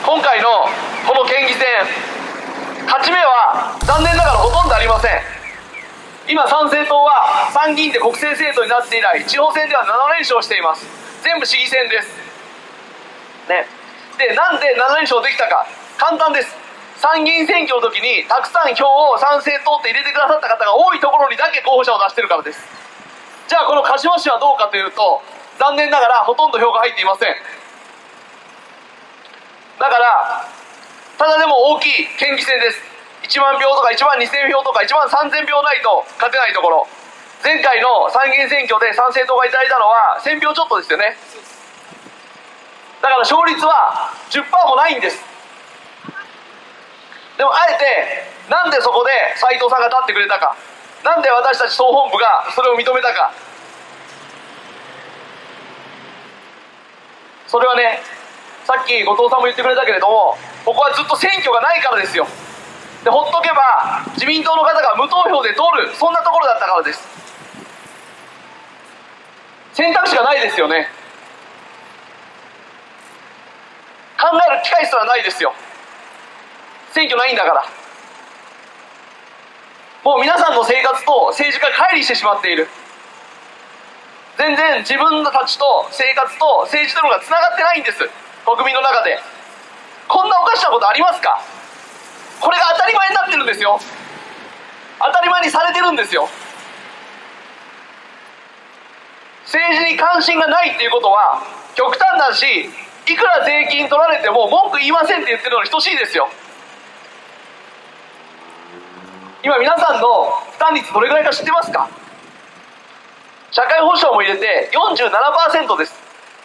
今回のこの県議選、勝ち目は残念ながらほとんどありません。今参政党は参議院で国政政党になって以来、地方選では7連勝しています。全部市議選ですね。で、なんで7連勝できたか、簡単です。参議院選挙の時にたくさん票を参政党って入れてくださった方が多いところにだけ候補者を出してるからです。じゃあこの鹿島市はどうかというと、残念ながらほとんど票が入っていません。だからただでも大きい県議選です。1万票とか1万2000票とか1万3000票ないと勝てないところ、前回の参議院選挙で参政党がいただいたのは1000票ちょっとですよね。だから勝率は 10% もないんです。でもあえてなんでそこで斉藤さんが立ってくれたか、なんで私たち総本部がそれを認めたか、それはね、さっき後藤さんも言ってくれたけれども、ここはずっと選挙がないからですよ。で、ほっとけば自民党の方が無投票で通る、そんなところだったからです。選択肢がないですよね。考える機会すらないですよ。選挙ないんだから。もう皆さんの生活と政治が乖離してしまっている。全然自分たちと生活と政治というのがつながってないんです、国民の中で。こんなおかしなことありますか。これが当たり前になってるんですよ。当たり前にされてるんですよ。政治に関心がないっていうことは極端だし、いくら税金取られても文句言いませんって言ってるのに等しいですよ。今皆さんの負担率どれぐらいか知ってますか。社会保障も入れて 47% です。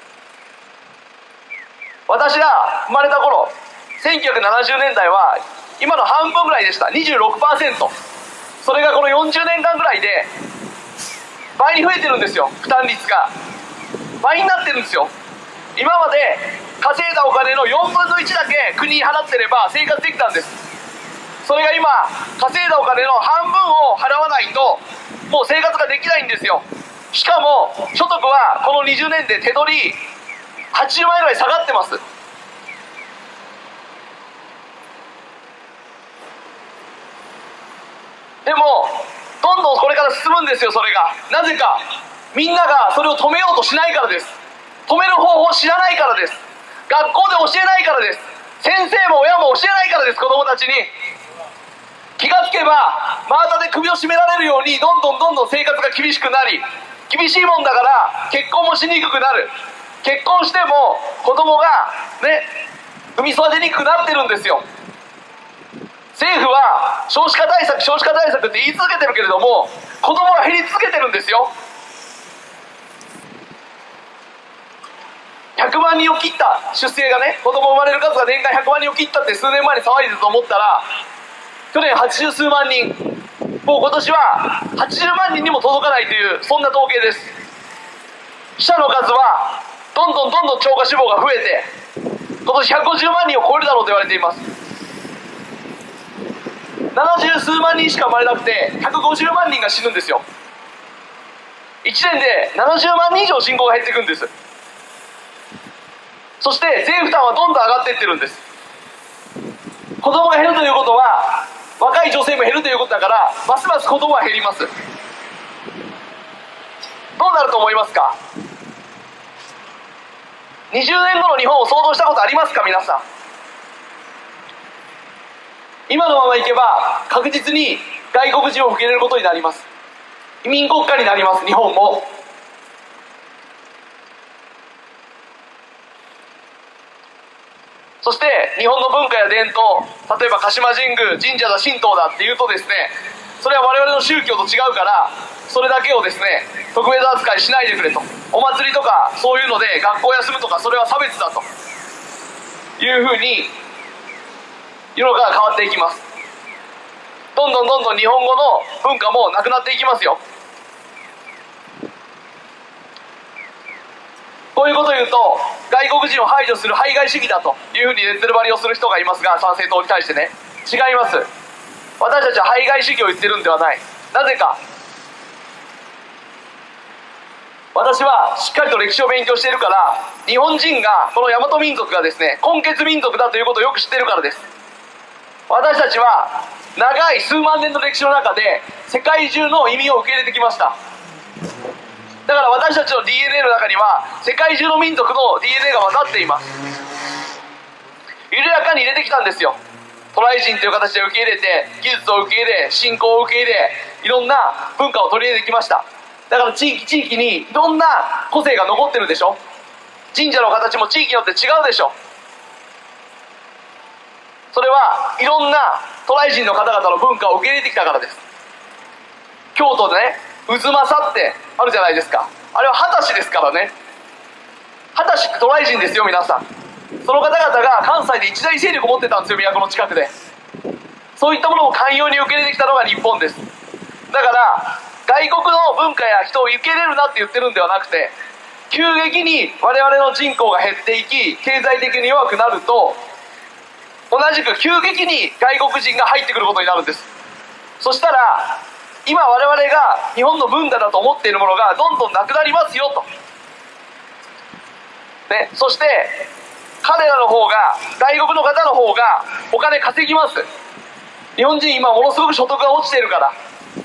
私が生まれた頃、1970年代は今の半分ぐらいでした。 26%。 それがこの40年間ぐらいで倍に増えてるんですよ。負担率が倍になってるんですよ。今まで稼いだお金の4分の1だけ国に払ってれば生活できたんです。それが今稼いだお金の半分を払わないともう生活ができないんですよ。しかも所得はこの20年で手取り80万円ぐらい下がってます。でもどんどんこれから進むんですよ。それがなぜか、みんながそれを止めようとしないからです。止める方法を知らないからです。学校で教えないからです。先生も親も教えないからです。子供たちに気がつけば真綿で首を絞められるようにどんどん生活が厳しくなり、厳しいもんだから結婚もしにくくなる。結婚しても子供がね産み育てにくくなってるんですよ。政府は少子化対策って言い続けてるけれども、子供が減り続けてるんですよ。100万人を切った出生がね、子供生まれる数が年間100万人を切ったって数年前に騒いでたと思ったら、去年80数万人、もう今年は80万人にも届かないという、そんな統計です。死者の数はどんどん超過死亡が増えて、今年150万人を超えるだろうと言われています。70数万人しか生まれなくて150万人が死ぬんですよ。1年で70万人以上人口が減っていくんです。そして税負担はどんどん上がっていってるんです。子供が減るということは若い女性も減るということだから、ますます子供は減ります。どうなると思いますか。20年後の日本を想像したことありますか。皆さん、今のままいけば確実に外国人を受け入れることになります。移民国家になります。日本もそして日本の文化や伝統、例えば鹿島神宮、神社だ神道だっていうとですね、それは我々の宗教と違うから、それだけをですね特別扱いしないでくれと、お祭りとかそういうので学校休むとか、それは差別だというふうに世の中が変わっていきます。どんどん日本語の文化もなくなっていきますよ。こういうことを言うと、外国人を排除する排外主義だというふうにレッテル張りをする人がいますが、参政党に対してね、違います。私たちは排外主義を言ってるんではない。なぜか、 私はしっかりと歴史を勉強しているから、日本人がこの大和民族がですね、根血民族だということをよく知っているからです。私たちは長い数万年の歴史の中で世界中の移民を受け入れてきました。だから私たちの DNA の中には世界中の民族の DNA が混ざっています。緩やかに入れてきたんですよ。渡来人という形で受け入れて、技術を受け入れ、信仰を受け入れ、いろんな文化を取り入れてきました。だから地域地域にいろんな個性が残ってるでしょ。神社の形も地域によって違うでしょ。それはいろんな渡来人の方々の文化を受け入れてきたからです。京都でね、渦政ってあるじゃないですか。あれは秦氏ですからね。秦氏って渡来人ですよ、皆さん。その方々が関西で一大勢力を持ってたんですよ、都の近くで。そういったものを寛容に受け入れてきたのが日本です。だから外国の文化や人を受け入れるなって言ってるんではなくて、急激に我々の人口が減っていき、経済的に弱くなると、同じく急激に外国人が入ってくることになるんです。そしたら今我々が日本の文化だと思っているものがどんどんなくなりますよと、ね、そして彼らの方が、外国の方の方がお金稼ぎます。日本人今ものすごく所得が落ちているから、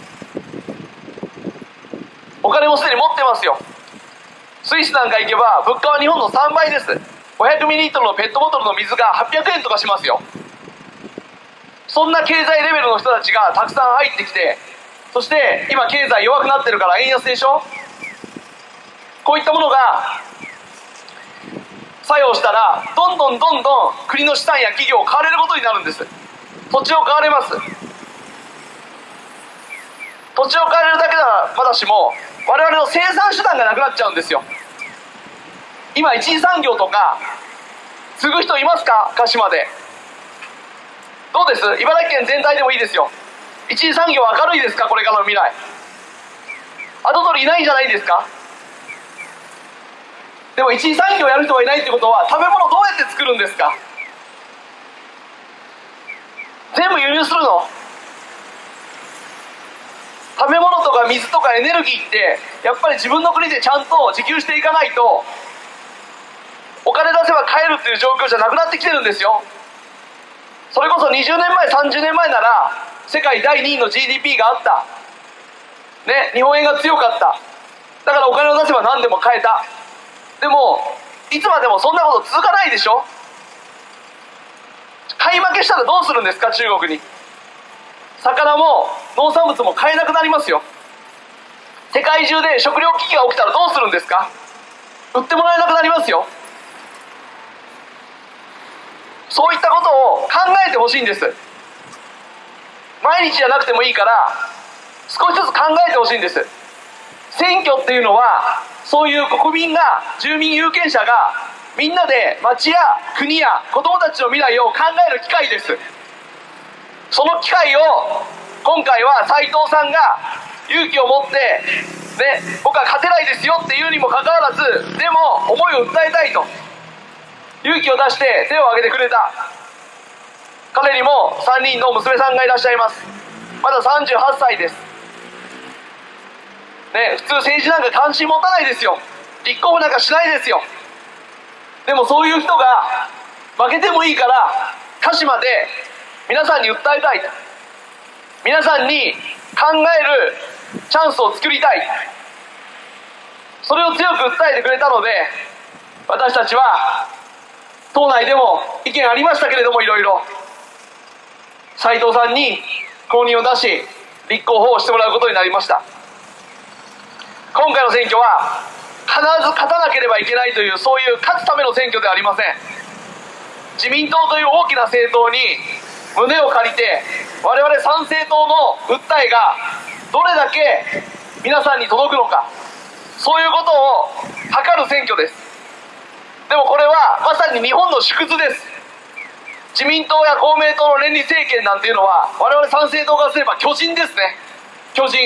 お金もすでに持ってますよ。スイスなんか行けば物価は日本の3倍です。500ミリリットルのペットボトルの水が800円とかしますよ。そんな経済レベルの人たちがたくさん入ってきて、そして今経済弱くなってるから円安でしょ。こういったものが作用したらどんどん国の資産や企業を買われることになるんです。土地を買われます。土地を買われるだけならまだしも、我々の生産手段がなくなっちゃうんですよ。今一次産業とか継ぐ人いますか？鹿島でどうです？茨城県全体でもいいですよ。一次産業明るいですか？これからの未来。跡取りいないんじゃないですか？でも一次産業やる人がいないってことは、食べ物どうやって作るんですか？全部輸入するの？食べ物とか水とかエネルギーってやっぱり自分の国でちゃんと自給していかないと、お金出せば買えるっていう状況じゃなくなってきてるんですよ。それこそ20年前30年前なら世界第2位の GDP があった、ね、日本円が強かった。だからお金を出せば何でも買えた。でもいつまでもそんなこと続かないでしょ。買い負けしたらどうするんですか？中国に魚も農産物も買えなくなりますよ。世界中で食糧危機が起きたらどうするんですか？売ってもらえなくなりますよ。そういったことを考えてほしいんです。毎日じゃなくてもいいから少しずつ考えてほしいんです。選挙っていうのはそういう国民が、住民有権者がみんなで町や国や子どもたちの未来を考える機会です。その機会を今回は斉藤さんが勇気を持って、ね、僕は勝てないですよっていうにもかかわらず、でも思いを訴えたいと勇気を出して手を挙げてくれた。彼にも3人の娘さんがいらっしゃいます。まだ38歳です、ね、普通政治なんか関心持たないですよ。立候補なんかしないですよ。でもそういう人が負けてもいいから鹿島で皆さんに訴えたいと、皆さんに考えるチャンスを作りたい、それを強く訴えてくれたので、私たちは党内でも意見ありましたけれども、いろいろ斉藤さんに公認を出し立候補をしてもらうことになりました。今回の選挙は必ず勝たなければいけないという、そういう勝つための選挙ではありません。自民党という大きな政党に胸を借りて、我々参政党の訴えがどれだけ皆さんに届くのか、そういうことを図る選挙です。でもこれはまさに日本の縮図です。自民党や公明党の連立政権なんていうのは、我々参政党からすれば巨人ですね。巨人。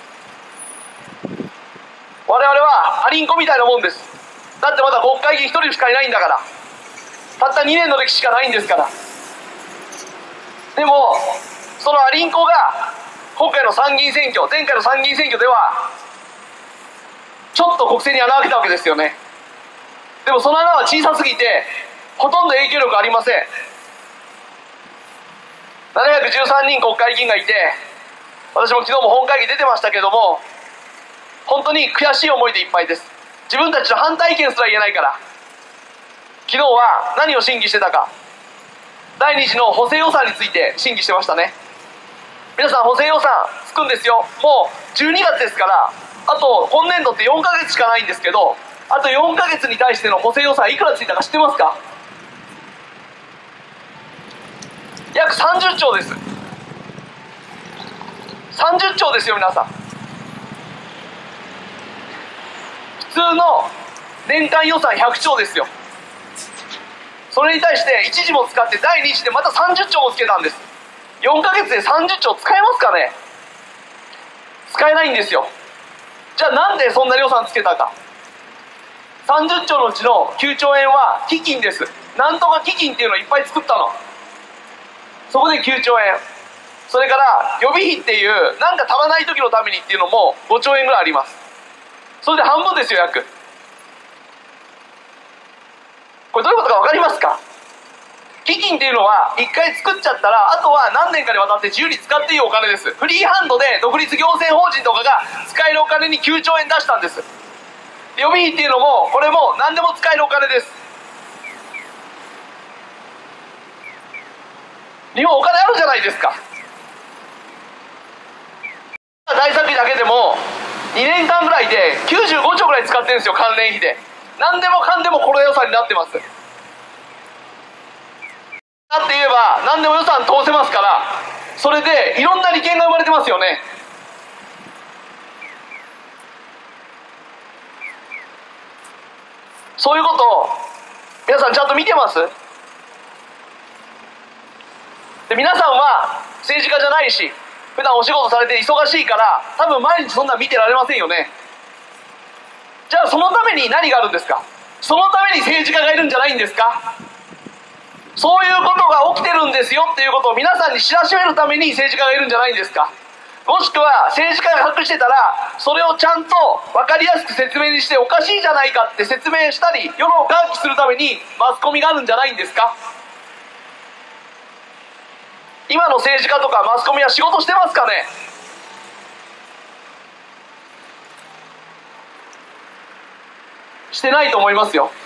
我々はアリンコみたいなもんです。だってまだ国会議員1人しかいないんだから、たった2年の歴史しかないんですから。でもそのアリンコが今回の参議院選挙、前回の参議院選挙ではちょっと国政に穴を開けたわけですよね。でもその穴は小さすぎてほとんど影響力ありません。713人国会議員がいて、私も昨日も本会議出てましたけども、本当に悔しい思いでいっぱいです。自分たちの反対意見すら言えないから。昨日は何を審議してたか、第2次の補正予算について審議してましたね。皆さん、補正予算つくんですよ。もう12月ですから、あと今年度って4ヶ月しかないんですけど、あと4ヶ月に対しての補正予算いくらついたか知ってますか？約30兆です。30兆ですよ、皆さん。普通の年間予算100兆ですよ。それに対して1次も使って第2次でまた30兆もつけたんです。4ヶ月で30兆使えますかね？使えないんですよ。じゃあなんでそんな予算つけたか。30兆のうちの9兆円は基金です。なんとか基金っていうのをいっぱい作ったの。そこで9兆円。それから予備費っていうなんか足らない時のためにっていうのも5兆円ぐらいあります。それで半分ですよ、約。これどういうことか分かりますか？基金っていうのは1回作っちゃったら、あとは何年かにわたって自由に使っていいお金です。フリーハンドで独立行政法人とかが使えるお金に9兆円出したんです。予備費っていうのもこれも何でも使えるお金です。日本お金あるじゃないですか。大作費だけでも2年間ぐらいで95兆ぐらい使ってるんですよ、関連費で。何でもかんでもこの予算になってます。だって言えば何でも予算通せますから、それでいろんな利権が生まれてますよね。そういうことを皆さんちゃんと見てます？で、皆さんは政治家じゃないし、普段お仕事されて忙しいから多分毎日そんな見てられませんよね。じゃあそのために何があるんですか？そのために政治家がいるんじゃないんですか？そういうことが起きてるんですよっていうことを皆さんに知らしめるために政治家がいるんじゃないんですか？もしくは政治家が隠してたらそれをちゃんと分かりやすく説明にしておかしいじゃないかって説明したり世論を喚起するためにマスコミがあるんじゃないんですか？今の政治家とかマスコミは仕事してますかね？してないと思いますよ。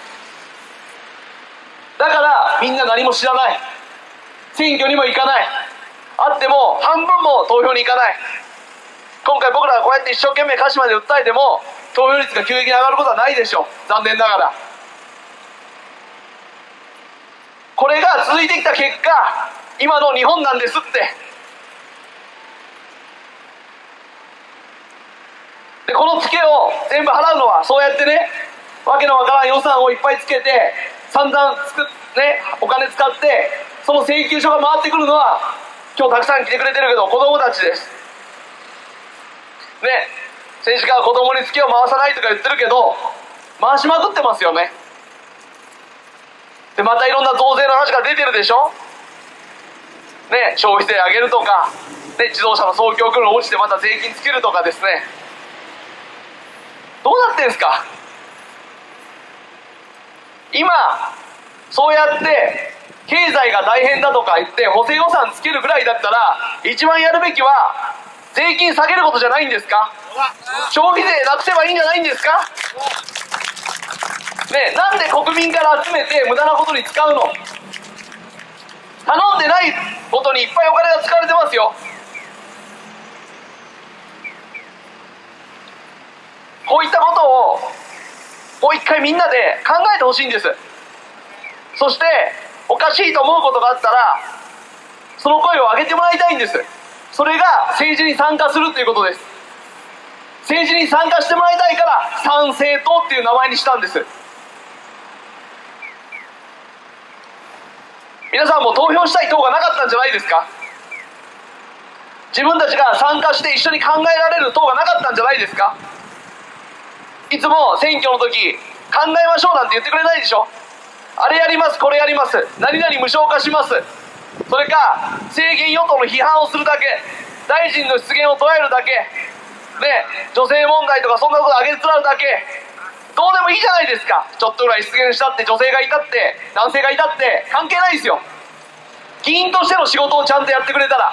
だからみんな何も知らない。選挙にも行かない。あっても半分も投票に行かない。今回僕らがこうやって一生懸命鹿島で訴えても投票率が急激に上がることはないでしょう。残念ながら。これが続いてきた結果、今の日本なんですって。で、このツケを全部払うのはそうやってね、わけのわからん予算をいっぱいつけて散々お金使ってその請求書が回ってくるのは今日たくさん来てくれてるけど子供たちですね。政治家は子供にツケを回さないとか言ってるけど回しまくってますよね。で、またいろんな増税の話が出てるでしょね。消費税上げるとか、ね、自動車の総供給量落ちてまた税金つけるとかですね。どうなってんすか今。そうやって経済が大変だとか言って補正予算つけるぐらいだったら一番やるべきは税金下げることじゃないんですか？消費税なくせばいいんじゃないんですかね。なんで国民から集めて無駄なことに使うの？頼んでないことにいっぱいお金が使われてますよ。こういったことをもう一回みんなで考えてほしいんです。そしておかしいと思うことがあったらその声を上げてもらいたいんです。それが政治に参加するということです。政治に参加してもらいたいから参政党っていう名前にしたんです。皆さんも投票したい党がなかったんじゃないですか？自分たちが参加して一緒に考えられる党がなかったんじゃないですか？いつも選挙の時考えましょうなんて言ってくれないでしょ。あれやります、これやります、何々無償化します、それか政権与党の批判をするだけ、大臣の失言を捉えるだけ、 ね、女性問題とかそんなことあげつらうだけ、どうでもいいじゃないですか。ちょっとぐらい失言したって、女性がいたって男性がいたって関係ないですよ。議員としての仕事をちゃんとやってくれたら。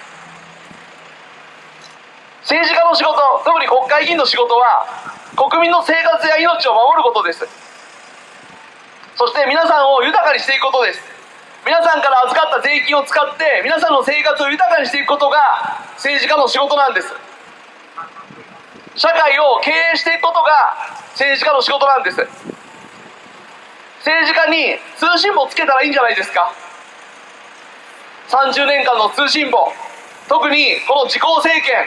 政治家の仕事、特に国会議員の仕事は国民の生活や命を守ることです。そして皆さんを豊かにしていくことです。皆さんから預かった税金を使って皆さんの生活を豊かにしていくことが政治家の仕事なんです。社会を経営していくことが政治家の仕事なんです。政治家に通信簿つけたらいいんじゃないですか。30年間の通信簿、特にこの自公政権、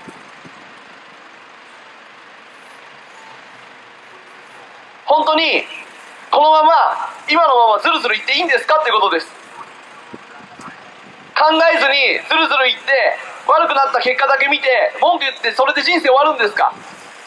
本当にこのまま今のままずるずるいっていいんですかってことです。考えずにずるずるいって悪くなった結果だけ見て文句言ってそれで人生終わるんですか。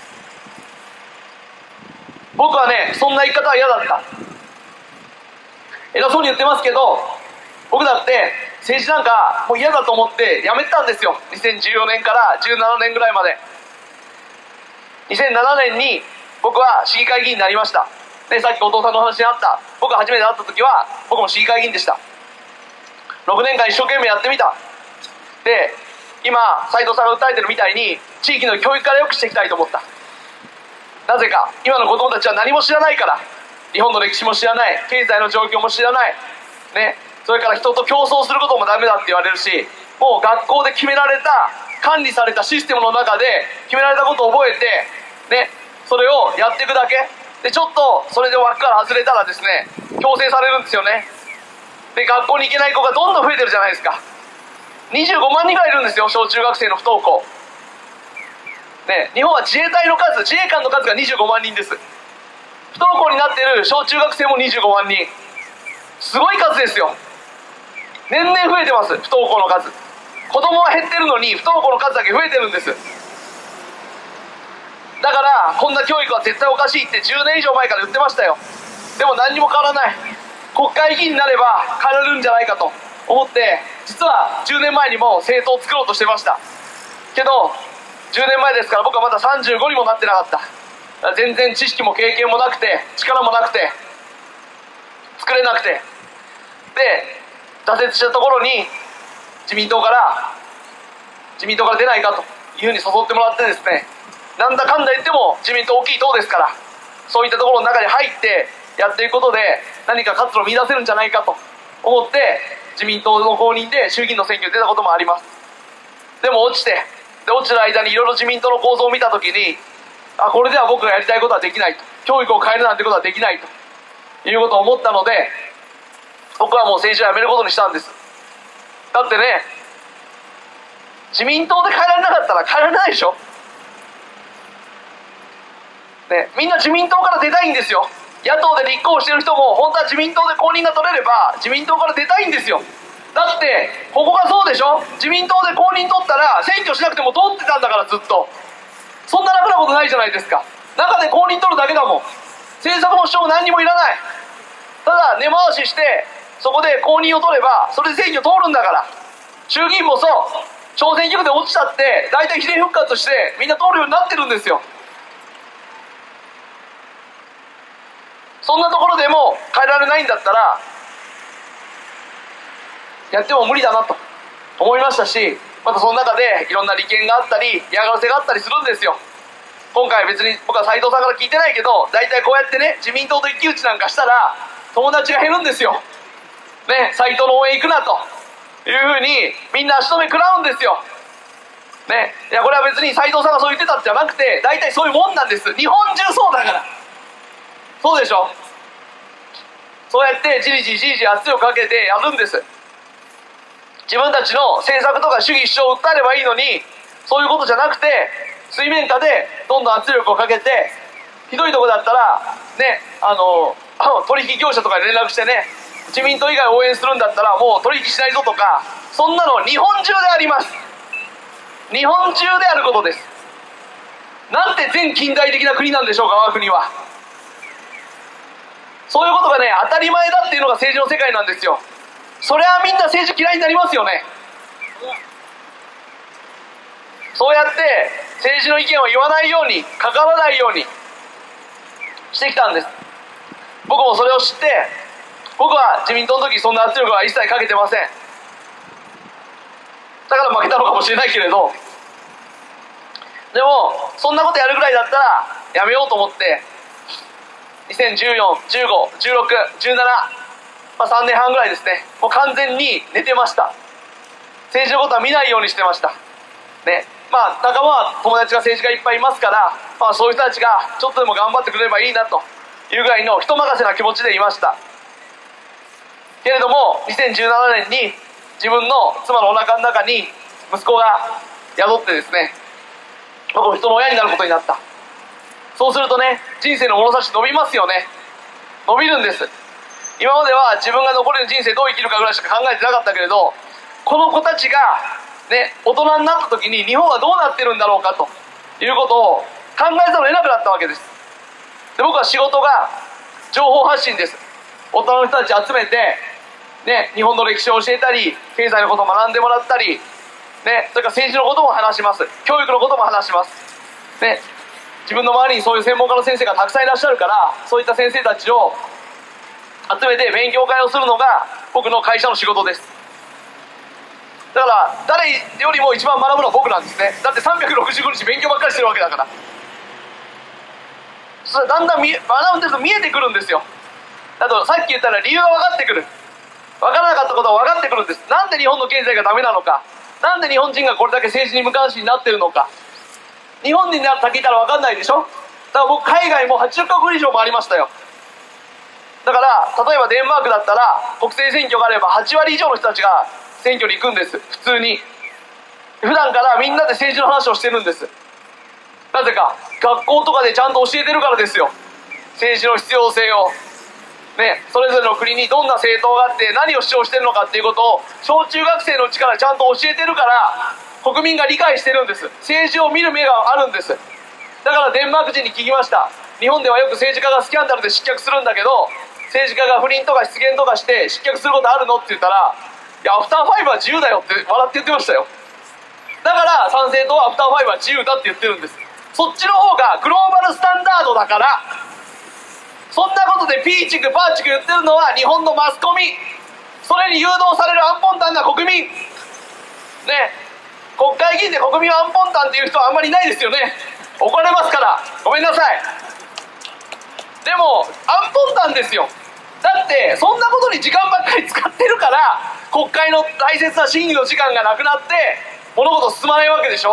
僕はね、そんな言い方は嫌だった。偉そうに言ってますけど、僕だって政治なんかもう嫌だと思ってやめたんですよ。2014年から17年ぐらいまで。2007年に僕は市議会議員になりました。で、さっきお父さんの話にあった、僕が初めて会った時は僕も市議会議員でした。6年間一生懸命やってみた。で、今斉藤さんが訴えてるみたいに地域の教育から良くしていきたいと思った。なぜか、今の子供たちは何も知らないから。日本の歴史も知らない、経済の状況も知らないね。それから人と競争することもダメだって言われるし、もう学校で決められた管理されたシステムの中で決められたことを覚えてね、それをやっていくだけで、ちょっとそれで枠から外れたらですね、強制されるんですよね。で、学校に行けない子がどんどん増えてるじゃないですか。25万人ぐらいいるんですよ、小中学生の不登校ね。日本は自衛隊の数、自衛官の数が25万人です。不登校になっている小中学生も25万人、すごい数ですよ。年々増えてます、不登校の数。子供は減ってるのに不登校の数だけ増えてるんです。だからこんな教育は絶対おかしいって10年以上前から言ってましたよ。でも何にも変わらない。国会議員になれば変われるんじゃないかと思って、実は10年前にも政党を作ろうとしてましたけど、10年前ですから僕はまだ35にもなってなかった。全然知識も経験もなくて力もなくて作れなくて、で挫折したところに自民党から出ないかというふうに誘ってもらってですね、なんだかんだ言っても自民党大きい党ですから、そういったところの中に入ってやっていくことで何か活路を見出せるんじゃないかと思って自民党の公認で衆議院の選挙に出たこともあります。でも落ちて、で落ちる間にいろいろ自民党の構造を見た時に、これでは僕がやりたいことはできないと、教育を変えるなんてことはできないということを思ったので、僕はもう政治をやめることにしたんです。だってね、自民党で変えられなかったら変えられないでしょ、ね、みんな自民党から出たいんですよ。野党で立候補してる人も本当は自民党で公認が取れれば自民党から出たいんですよ。だってここがそうでしょ、自民党で公認取ったら選挙しなくても通ってたんだから、ずっと。そんな楽なことないじゃないですか。中で公認取るだけだもん。政策も主張も何にもいらない。ただ根回ししてそこで公認を取ればそれで選挙通るんだから。衆議院もそう、小選挙区で落ちたって大体比例復活してみんな通るようになってるんですよ。そんなところでも変えられないんだったらやっても無理だなと思いましたし、またその中でいろんな利権があったり嫌がらせがあったりするんですよ。今回別に僕は斉藤さんから聞いてないけど、大体こうやってね、自民党と一騎打ちなんかしたら友達が減るんですよね。斉藤の応援行くなというふうにみんな足止め食らうんですよね。いや、これは別に斉藤さんがそう言ってたんじゃなくて、大体そういうもんなんです。日本中そうだから。そうでしょ。そうやってじりじり圧力かけてやるんです。自分たちの政策とか主義主張を訴えればいいのに、そういうことじゃなくて水面下でどんどん圧力をかけて、ひどいとこだったらね、取引業者とかに連絡してね、自民党以外応援するんだったらもう取引しないぞとか、そんなの日本中であります。日本中であることです。なんて全近代的な国なんでしょうか、我が国は。そういうことがね、当たり前だっていうのが政治の世界なんですよ。そりゃみんな政治嫌いになりますよね。 そうやって政治の意見を言わないように、関わらないようにしてきたんです。僕もそれを知って、僕は自民党の時そんな圧力は一切かけてません。だから負けたのかもしれないけれど、でもそんなことやるぐらいだったらやめようと思って、2014、15、16、17、3年半ぐらいですね、もう完全に寝てました。政治のことは見ないようにしてましたね。仲間は友達が政治家いっぱいいますから、そういう人たちがちょっとでも頑張ってくれればいいなというぐらいの人任せな気持ちでいました。けれども2017年に自分の妻のお腹の中に息子が宿ってですね、僕も人の親になることになった。そうするとね、人生の物差し伸びますよね。伸びるんです。今までは自分が残れる人生どう生きるかぐらいしか考えてなかったけれど、この子たちがね、大人になった時に日本はどうなってるんだろうかということを考えざるを得なくなったわけです。で、僕は仕事が情報発信です。大人の人たち集めて、ね、日本の歴史を教えたり、経済のことを学んでもらったり、ね、それから政治のことも話します。教育のことも話します。ね、自分の周りにそういう専門家の先生がたくさんいらっしゃるから、そういった先生たちを集めて勉強会をするのが僕の会社の仕事です。だから誰よりも一番学ぶのは僕なんですね。だって365日勉強ばっかりしてるわけだから。それだんだん学んでると見えてくるんですよ。あとさっき言ったら理由が分かってくる。分からなかったことが分かってくるんです。なんで日本の経済がダメなのか、なんで日本人がこれだけ政治に無関心になってるのか。日本人に先いたら分かんないでしょ。だから僕海外も80カ国以上もありましたよ。だから例えばデンマークだったら国政選挙があれば8割以上の人たちが選挙に行くんです。普通に普段からみんなで政治の話をしてるんです。なぜか学校とかでちゃんと教えてるからですよ。政治の必要性をね、それぞれの国にどんな政党があって何を主張してるのかっていうことを小中学生のうちからちゃんと教えてるから国民が理解してるんです。政治を見る目があるんです。だからデンマーク人に聞きました。日本ではよく政治家がスキャンダルで失脚するんだけど、政治家が不倫とか失言とかして失脚することあるのって言ったら、いやアフターファイブは自由だよって笑って言ってましたよ。だから参政党はアフターファイブは自由だって言ってるんです。そっちの方がグローバルスタンダードだから。そんなことでピーチクパーチク言ってるのは日本のマスコミ、それに誘導されるアンポンタンな国民ね。国会議員で国民はアンポンタンっていう人はあんまりいないですよね。怒られますからごめんなさい。でもアンポンタンですよ。だってそんなことに時間ばっかり使ってるから国会の大切な審議の時間がなくなって物事進まないわけでしょ。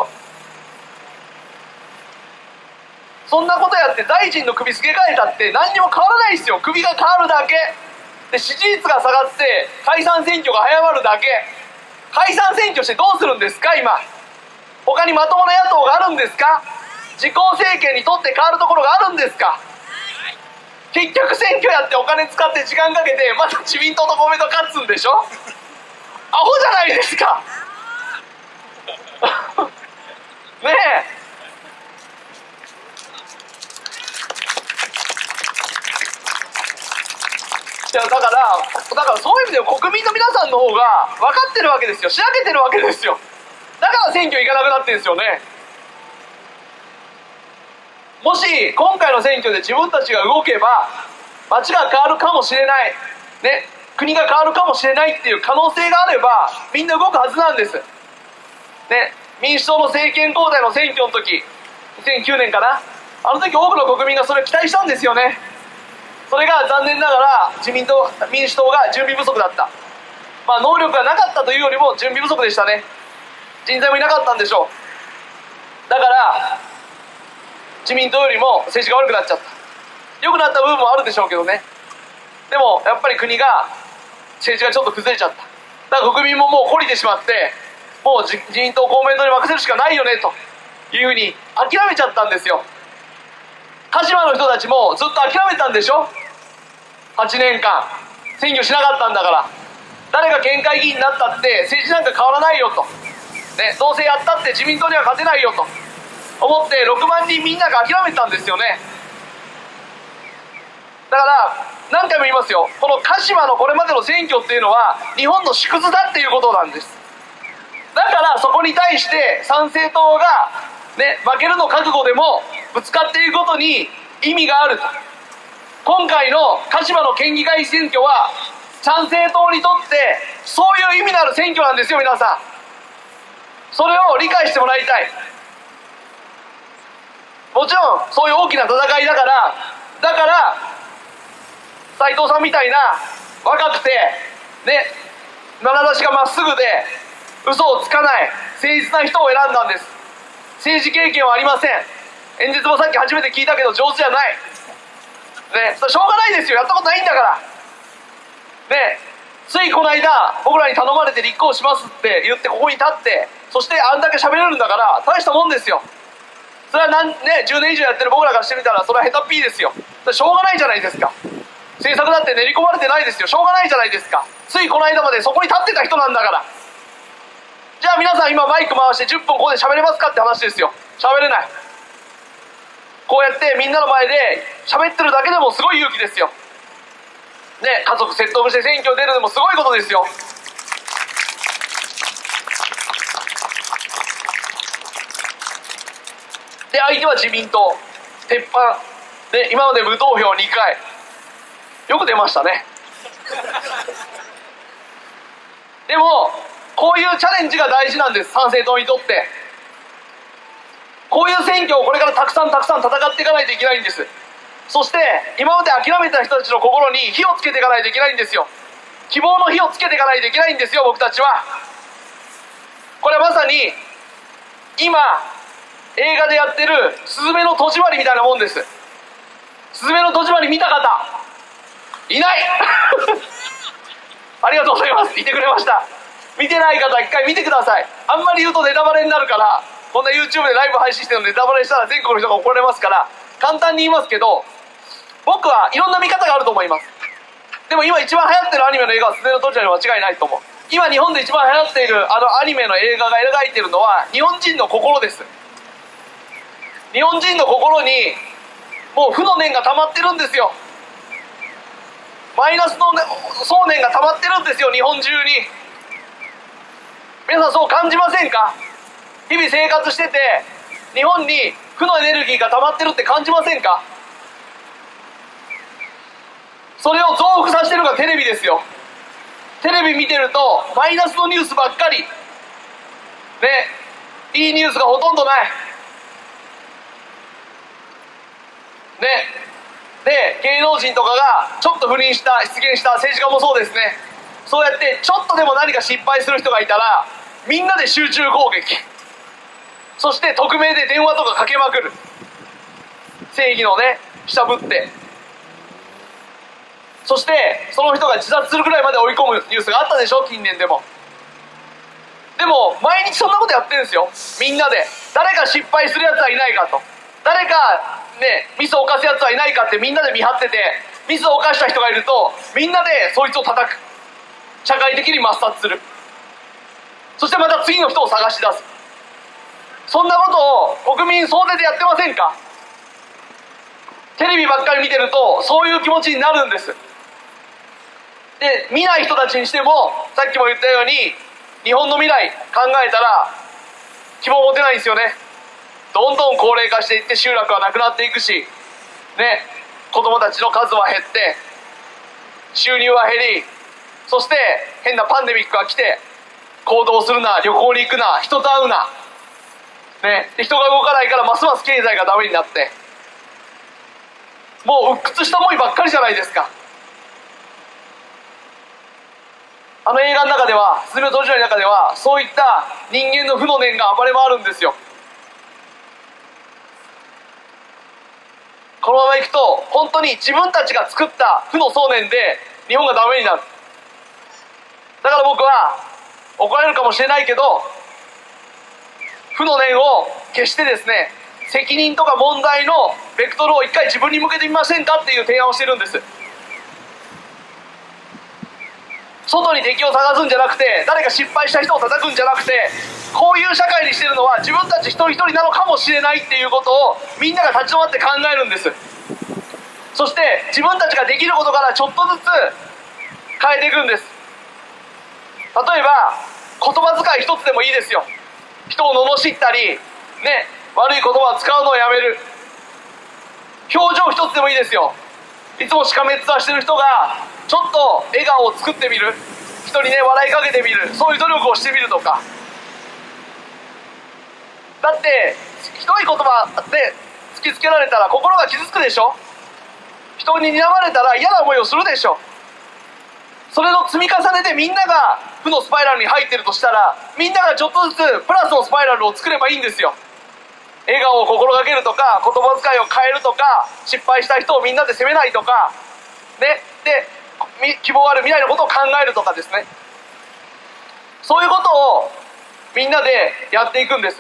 そんなことやって大臣の首付け替えたって何にも変わらないですよ。首が変わるだけで支持率が下がって解散選挙が早まるだけ。解散選挙してどうするんですか。今他にまともな野党があるんですか。自公政権にとって変わるところがあるんですか。結局選挙やってお金使って時間かけてまた自民党と公明党勝つんでしょ。アホじゃないですかねえ。だからそういう意味では国民の皆さんの方が分かってるわけですよ。しらけてるわけですよ。だから選挙行かなくなってるんですよね。もし今回の選挙で自分たちが動けば街が変わるかもしれない、ね、国が変わるかもしれないっていう可能性があればみんな動くはずなんです、ね、民主党の政権交代の選挙の時2009年かな、あの時多くの国民がそれを期待したんですよね。それが残念ながら民主党が準備不足だった。能力がなかったというよりも準備不足でしたね。人材もいなかったんでしょう。だから自民党よりも政治が悪くなっちゃった。良くなった部分もあるでしょうけどね。でもやっぱり国が政治がちょっと崩れちゃった。だから国民ももう懲りてしまってもう自民党公明党に任せるしかないよねというふうに諦めちゃったんですよ。鹿島の人たちもずっと諦めたんでしょ。8年間選挙しなかったんだから。誰が県会議員になったって政治なんか変わらないよと、ね、どうせやったって自民党には勝てないよと思って6万人みんなが諦めたんですよね。だから何回も言いますよ、この鹿島のこれまでの選挙っていうのは日本の縮図だっていうことなんです。 だからそこに対して参政党が、ね、負けるの覚悟でもぶつかっていくことに意味があると。今回の鹿島の県議会選挙は参政党にとってそういう意味のある選挙なんですよ。皆さんそれを理解してもらいたい。もちろんそういう大きな戦いだから斉藤さんみたいな若くてね、眼差しがまっすぐで嘘をつかない誠実な人を選んだんです。政治経験はありません。演説もさっき初めて聞いたけど上手じゃないね。それしょうがないですよ。やったことないんだからね。ついこの間僕らに頼まれて立候補しますって言ってここに立って、そしてあんだけ喋れるんだから大したもんですよ。それは10年以上やってる僕らからしてみたらそれはヘタっぴーですよ。それしょうがないじゃないですか。政策だって練り込まれてないですよ。しょうがないじゃないですか。ついこの間までそこに立ってた人なんだから。じゃあ皆さん今マイク回して10分ここで喋れますかって話ですよ。喋れない。こうやってみんなの前で喋ってるだけでもすごい勇気ですよね。家族説得して選挙出るのもすごいことですよ。で相手は自民党鉄板で、今まで無投票2回よく出ましたねでもこういうチャレンジが大事なんです。参政党にとってこういう選挙をこれからたくさん戦っていかないといけないんです。そして今まで諦めた人たちの心に火をつけていかないといけないんですよ。希望の火をつけていかないといけないんですよ。僕たちはこれはまさに今映画でやってる「すずめの戸締まり」みたいなもんです。すずめの戸締まり見た方いないありがとうございます。いてくれました。見てない方は一回見てください。あんまり言うとネタバレになるから、こんな YouTube でライブ配信してるのネタバレしたら全国の人が怒られますから、簡単に言いますけど、僕はいろんな見方があると思います。でも今一番流行ってるアニメの映画はすずめの戸締まりに間違いないと思う。今日本で一番流行っているアニメの映画が描いているのは日本人の心です。日本人の心にもう負の念が溜まってるんですよ。マイナスの想念が溜まってるんですよ、日本中に。皆さんそう感じませんか？日々生活してて日本に負のエネルギーが溜まってるって感じませんか？それを増幅させてるのがテレビですよ。テレビ見てるとマイナスのニュースばっかりね、いいニュースがほとんどないね。で芸能人とかがちょっと不倫した失言した政治家もそうですね。そうやってちょっとでも何か失敗する人がいたらみんなで集中攻撃、そして匿名で電話とかかけまくる。正義のね下ぶって、そしてその人が自殺するくらいまで追い込むニュースがあったでしょ、近年でも。でも毎日そんなことやってるんですよ。みんなで誰か失敗するやつはいないかと、誰かねミスを犯すやつはいないかってみんなで見張ってて、ミスを犯した人がいるとみんなでそいつを叩く、社会的に抹殺する、そしてまた次の人を探し出す。そんなことを国民総出でやってませんか？テレビばっかり見てるとそういう気持ちになるんです。で見ない人たちにしてもさっきも言ったように日本の未来考えたら希望持てないんですよね。どんどん高齢化していって集落はなくなっていくしね、子供たちの数は減って収入は減り、そして変なパンデミックが来て行動するな、旅行に行くな、人と会うな、ね、で人が動かないからますます経済がダメになって、もう鬱屈した思いばっかりじゃないですか。あの映画の中では、すずめの戸締まりの中ではそういった人間の負の念が暴れ回るんですよ。このままいくと本当に自分たちが作った負の想念で日本がダメになる。だから僕は怒られるかもしれないけど、負の念を消してですね、責任とか問題のベクトルを一回自分に向けてみませんかっていう提案をしてるんです。外に敵を探すんじゃなくて、誰か失敗した人を叩くんじゃなくて、こういう社会にしてるのは自分たち一人一人なのかもしれないっていうことをみんなが立ち止まって考えるんです。そして自分たちができることからちょっとずつ変えていくんです。例えば言葉遣い一つでもいいですよ。人を罵ったりね、悪い言葉を使うのをやめる。表情一つでもいいですよ。いつもしかめっ面してる人がちょっと笑顔を作ってみる、人にね笑いかけてみる、そういう努力をしてみるとか。だってひどい言葉で突きつけられたら心が傷つくでしょ。人に睨まれたら嫌な思いをするでしょ。それの積み重ねでみんなが負のスパイラルに入ってるとしたら、みんながちょっとずつプラスのスパイラルを作ればいいんですよ。笑顔を心がけるとか、言葉遣いを変えるとか、失敗した人をみんなで責めないとかね、で希望ある未来のことを考えるとかですね、そういうことをみんなでやっていくんです。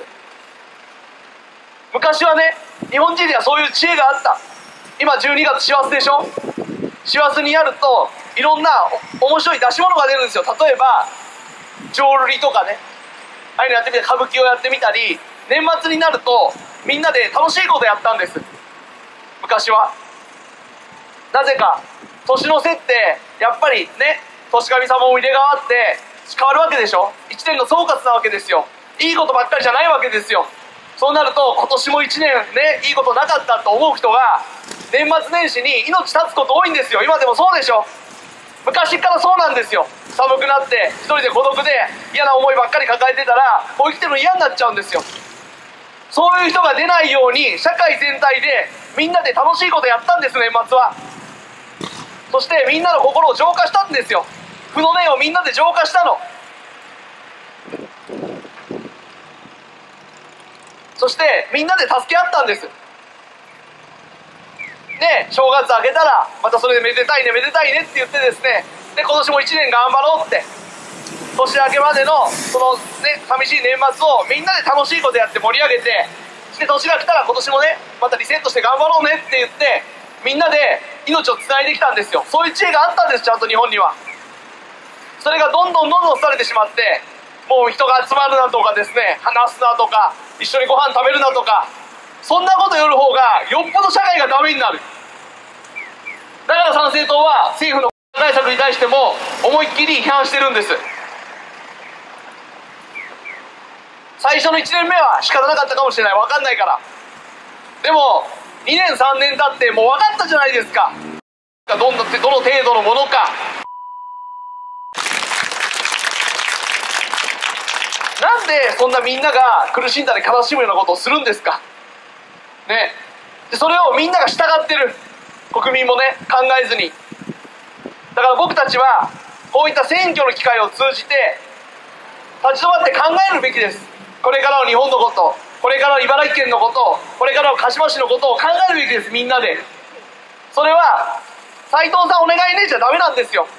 昔はね、日本人にはそういう知恵があった。今12月師走でしょ。師走にやるといろんな面白い出し物が出るんですよ。例えば浄瑠璃とかね、ああいうのやってみたり、歌舞伎をやってみたり、年末になるとみんなで楽しいことやったんです、昔は。なぜか年の瀬ってやっぱりね、年神様も入れ替わって変わるわけでしょ。1年の総括なわけですよ。いいことばっかりじゃないわけですよ。そうなると今年も1年ね、いいことなかったと思う人が年末年始に命絶つこと多いんですよ。今でもそうでしょ。昔からそうなんですよ。寒くなって一人で孤独で嫌な思いばっかり抱えてたらもう生きてるの嫌になっちゃうんですよ。そういう人が出ないように社会全体でみんなで楽しいことやったんです、年末は。そしてみんなの心を浄化したんですよ。負の念をみんなで浄化したの。そしてみんなで助け合ったんです。で正月明けたらまたそれでめでたいねめでたいねって言ってですね、で今年も1年頑張ろうって、年明けまでのそのね寂しい年末をみんなで楽しいことやって盛り上げて、で年が来たら今年もねまたリセットして頑張ろうねって言ってみんなで命をつないできたんですよ。そういう知恵があったんです、ちゃんと日本には。それがどんどん廃れてしまって、もう人が集まるなとかですね、話すなとか一緒にご飯食べるなとか、そんなことよる方がよっぽど社会がダメになる。だから参政党は政府の対策に対しても思いっきり批判してるんです。最初の1年目は仕方なかったかもしれない、分かんないから。でも2年3年経ってもう分かったじゃないですか、どの程度のものか。なんでそんなみんなが苦しんだり悲しむようなことをするんですかね。でそれをみんなが従ってる、国民もね考えずに。だから僕たちはこういった選挙の機会を通じて立ち止まって考えるべきです。これからの日本のこと、これからの茨城県のこと、これからの鹿島市のことを考えるべきです、みんなで。それは斉藤さんお願いねじゃダメなんですよ。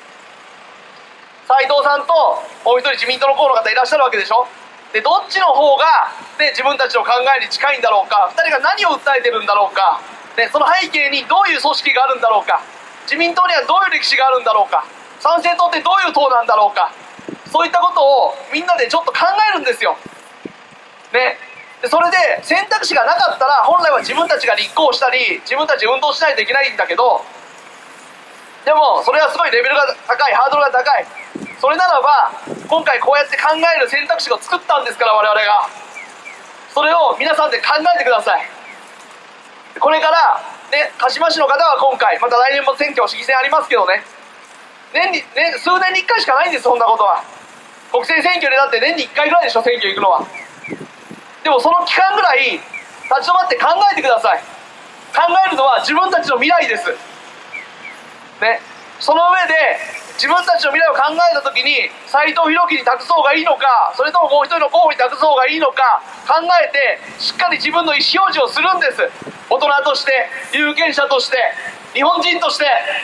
斉藤さんともう一人自民党の候補の方いらっしゃるわけでしょ。でどっちの方が、ね、自分たちの考えに近いんだろうか、2人が何を訴えてるんだろうか、ね、その背景にどういう組織があるんだろうか、自民党にはどういう歴史があるんだろうか、参政党ってどういう党なんだろうか、そういったことをみんなでちょっと考えるんですよ、ね。でそれで選択肢がなかったら本来は自分たちが立候補したり自分たちで運動しないといけないんだけど、でもそれはすごいレベルが高い、ハードルが高い。それならば今回こうやって考える選択肢を作ったんですから、我々が。それを皆さんで考えてください。これからね、鹿島市の方は今回また来年も選挙市議選ありますけどね、年に、ね、数年に1回しかないんです、そんなことは。国政選挙でだって年に1回ぐらいでしょ、選挙行くのは。でもその期間ぐらい立ち止まって考えてください。考えるのは自分たちの未来ですね。その上で自分たちの未来を考えた時に斉藤裕樹に託す方がいいのか、それとももう一人の候補に託す方がいいのか考えて、しっかり自分の意思表示をするんです。大人として、有権者として、日本人として。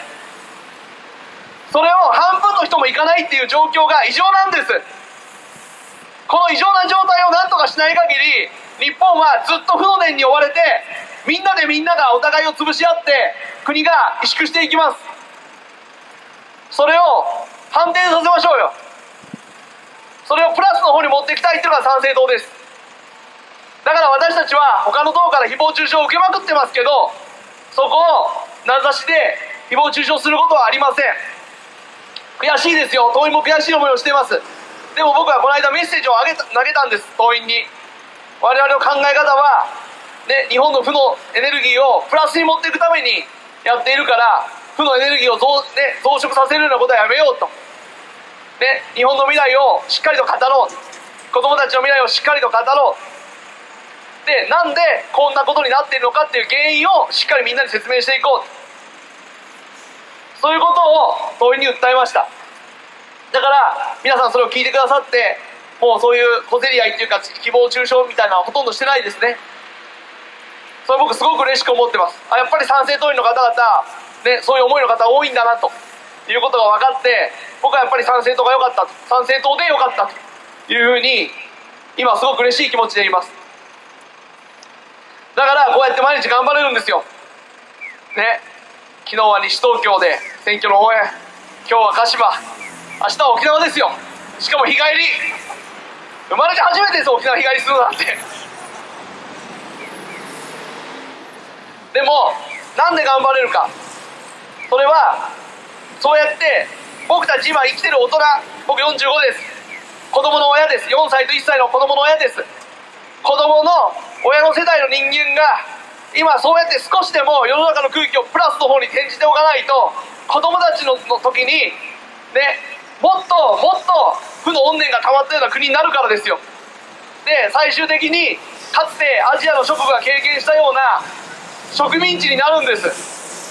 それを半分の人もいかないっていう状況が異常なんです。この異常な状態を何とかしない限り、日本はずっと負の念に追われて、みんながお互いを潰し合って国が萎縮していきます。それを反転させましょうよ。それをプラスの方に持っていきたいっていうのが参政党です。だから私たちは他の党から誹謗中傷を受けまくってますけど、そこを名指しで誹謗中傷することはありません。悔しいですよ、党員も悔しい思いをしています。 でも僕はこの間メッセージを投げたんです、党員に。我々の考え方は、ね、日本の負のエネルギーをプラスに持っていくためにやっているから、負のエネルギーを増殖させるようなことはやめようと、ね、日本の未来をしっかりと語ろう、子供たちの未来をしっかりと語ろう、でなんでこんなことになっているのかっていう原因をしっかりみんなに説明していこう、そういうことを党員に訴えました。だから皆さんそれを聞いてくださって、もうそういう小競り合いっていうか誹謗中傷みたいなのはほとんどしてないですね。それ僕すごく嬉しく思ってます。やっぱり参政党員の方々、ね、そういう思いの方多いんだなということが分かって、僕はやっぱり参政党が良かったと、参政党で良かったというふうに今すごく嬉しい気持ちでいます。だからこうやって毎日頑張れるんですよね。昨日は西東京で選挙の応援、今日は鹿島、明日は沖縄ですよ。しかも日帰り、生まれて初めてです、沖縄日帰りするなんて。でもなんで頑張れるか、それはそうやって僕たち今生きてる大人、僕45です、子供の親です。4歳と1歳の子供の親です。子供の親の世代の人間が今そうやって少しでも世の中の空気をプラスの方に転じておかないと、子供たちの時にね、もっともっと負の怨念が溜まったような国になるからですよ。で最終的にかつてアジアの諸国が経験したような植民地になるんです。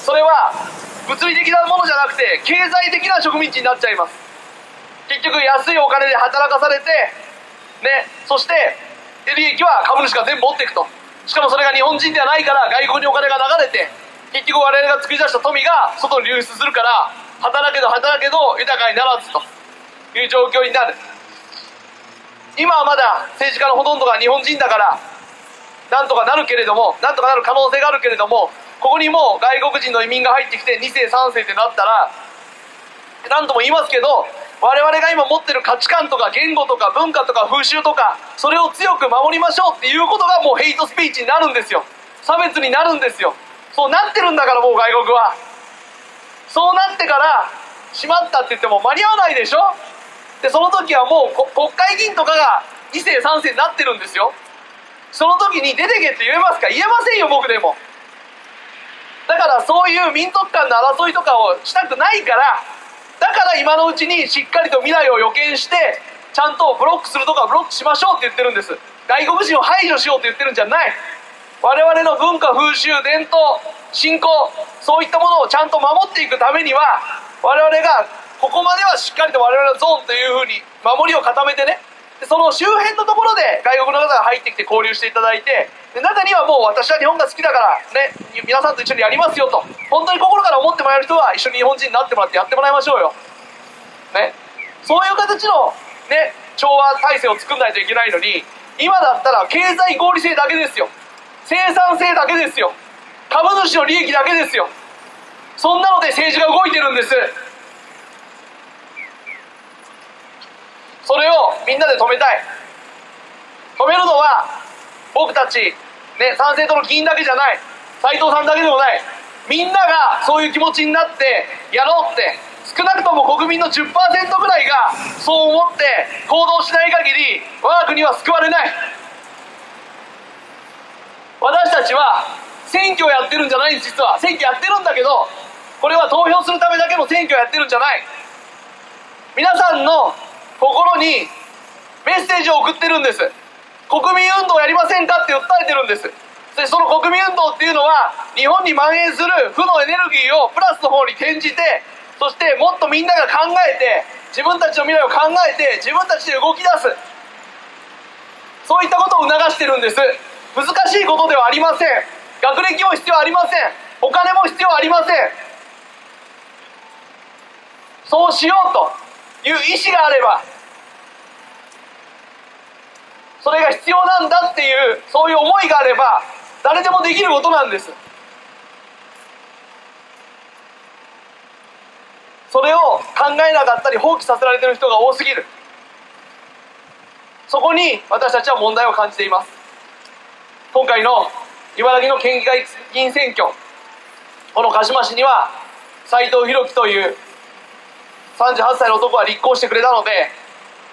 それは物理的なものじゃなくて経済的な植民地になっちゃいます。結局安いお金で働かされてね、そして利益は株主が全部持っていくと。しかもそれが日本人ではないから外国にお金が流れて、結局我々が作り出した富が外に流出するから、働けど豊かにならずという状況になる。今はまだ政治家のほとんどが日本人だからなんとかなるけれども、なんとかなる可能性があるけれども、ここにもう外国人の移民が入ってきて2世3世ってなったら、何とも言いますけど、我々が今持ってる価値観とか言語とか文化とか風習とか、それを強く守りましょうっていうことがもうヘイトスピーチになるんですよ。差別になるんですよ。そうなってるんだから、もう外国はそうなってからしまったって言っても間に合わないでしょ。でその時はもう国会議員とかが2世3世になってるんですよ。その時に出てけって言えますか？言えませんよ、僕でも。だからそういう民族間の争いとかをしたくないから、だから今のうちにしっかりと未来を予見して、ちゃんとブロックするとかブロックしましょうって言ってるんです。外国人を排除しようって言ってるんじゃない。我々の文化風習伝統信仰、そういったものをちゃんと守っていくためには、我々がここまではしっかりと我々のゾーンというふうに守りを固めてね、でその周辺のところで外国の方が入ってきて交流していただいて、で中にはもう私は日本が好きだからね、皆さんと一緒にやりますよと本当に心から思ってもらえる人は一緒に日本人になってもらってやってもらいましょうよ、ね、そういう形の、ね、調和体制を作んないといけないのに、今だったら経済合理性だけですよ、生産性だけですよ、株主の利益だけですよ。そんなので政治が動いてるんです。それをみんなで止めたい。止めるのは僕たち、ね、参政党の議員だけじゃない、斉藤さんだけでもない、みんながそういう気持ちになってやろうって、少なくとも国民の 10% ぐらいがそう思って行動しない限り我が国は救われない。私たちは選挙をやってるんじゃないんです。実は選挙やってるんだけど、これは投票するためだけの選挙をやってるんじゃない。皆さんの心にメッセージを送ってるんです。国民運動をやりませんかって訴えてるんです。でその国民運動っていうのは日本に蔓延する負のエネルギーをプラスの方に転じて、そしてもっとみんなが考えて、自分たちの未来を考えて自分たちで動き出す、そういったことを促してるんです。難しいことではありません。学歴も必要ありません。お金も必要ありません。そうしようという意思があれば、それが必要なんだっていうそういう思いがあれば誰でもできることなんです。それを考えなかったり放棄させられている人が多すぎる。そこに私たちは問題を感じています。今回の茨城の県議会議員選挙、この鹿島市には斉藤弘樹という38歳の男が立候補してくれたので、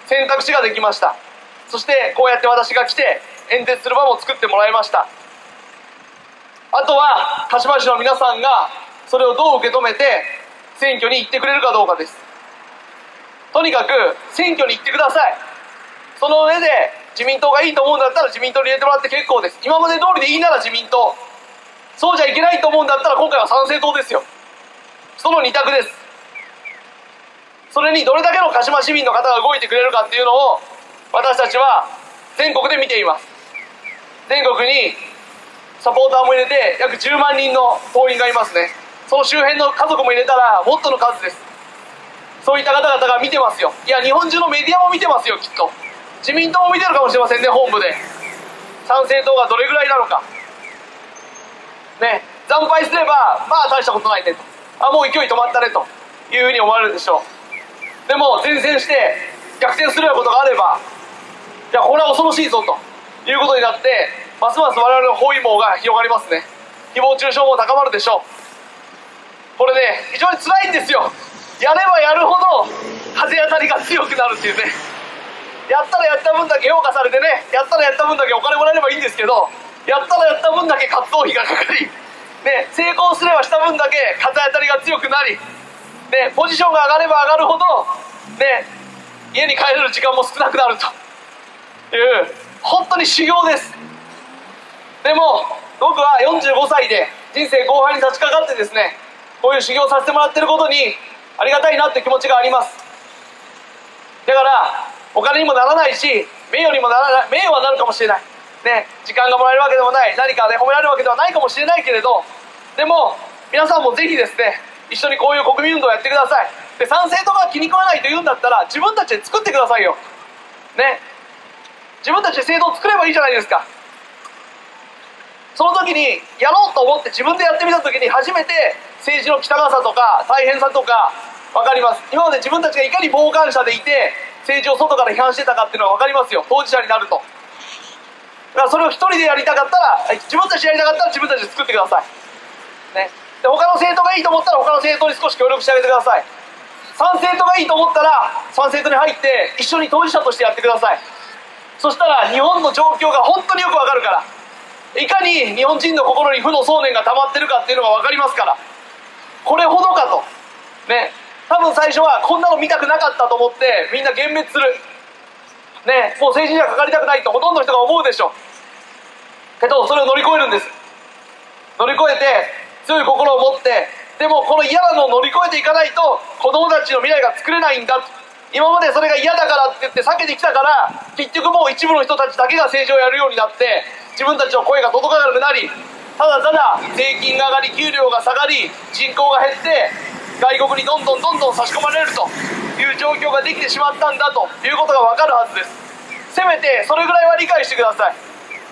選択肢ができました。そしてこうやって私が来て演説する場も作ってもらいました。あとは鹿島市の皆さんがそれをどう受け止めて選挙に行ってくれるかどうかです。とにかく選挙に行ってください。その上で自民党がいいと思うんだったら自民党に入れてもらって結構です。今まで通りでいいなら自民党、そうじゃいけないと思うんだったら今回は参政党ですよ。その2択です。それにどれだけの鹿島市民の方が動いてくれるかっていうのを私たちは全国で見ています。全国にサポーターも入れて約10万人の党員がいますね。その周辺の家族も入れたらもっとの数です。そういった方々が見てますよ。いや日本中のメディアも見てますよ。きっと自民党も見てるかもしれませんね。本部で参政党がどれぐらいなのかね。惨敗すればまあ大したことないねと、もう勢い止まったねというふうに思われるでしょう。でも前線して逆転するようなことがあれば、いやこれは恐ろしいぞということになって、ますます我々の包囲網が広がりますね。誹謗中傷も高まるでしょう。これね非常に辛いんですよ。やればやるほど風当たりが強くなるっていうね。やったらやった分だけ評価されてね、やったらやった分だけお金もらえればいいんですけど、やったらやった分だけ活動費がかかり、ね、成功すればした分だけ風当たりが強くなり、ね、ポジションが上がれば上がるほど、ね、家に帰れる時間も少なくなるという本当に修行です。でも僕は45歳で人生後半に立ちかかってですね、こういう修行させてもらってることにありがたいなって気持ちがあります。だからお金にもならないし名誉にもならない、名誉はなるかもしれない、ね、時間がもらえるわけでもない、何かね褒められるわけではないかもしれないけれど、でも皆さんもぜひですね一緒にこういう国民運動をやってください。で賛成とか気に食わないと言うんだったら自分たちで作ってくださいよ、ね、自分たちで政党を作ればいいじゃないですか。その時にやろうと思って自分でやってみた時に初めて政治の汚さとか大変さとか分かります。今まで自分たちがいかに傍観者でいて政治を外から批判してたかっていうのが分かりますよ、当事者になると。だからそれを一人でやりたかったら、自分たちでやりたかったら自分たちで作ってください、ね、で他の政党がいいと思ったら他の政党に少し協力してあげてください。参政党がいいと思ったら参政党に入って一緒に当事者としてやってください。そしたら日本の状況が本当によく分かるから、いかに日本人の心に負の想念が溜まってるかっていうのが分かりますから、これほどかとね。多分最初はこんなの見たくなかったと思ってみんな幻滅するね、もう政治にはかかりたくないとほとんどの人が思うでしょうけど、それを乗り越えるんです。乗り越えて強い心を持って、でもこの嫌なのを乗り越えていかないと子供たちの未来が作れないんだと。今までそれが嫌だからって言って避けてきたから、結局もう一部の人たちだけが政治をやるようになって自分たちの声が届かなくなり、ただただ税金が上がり給料が下がり人口が減って外国にどんどん差し込まれるという状況ができてしまったんだということが分かるはずです。せめてそれぐらいは理解してください。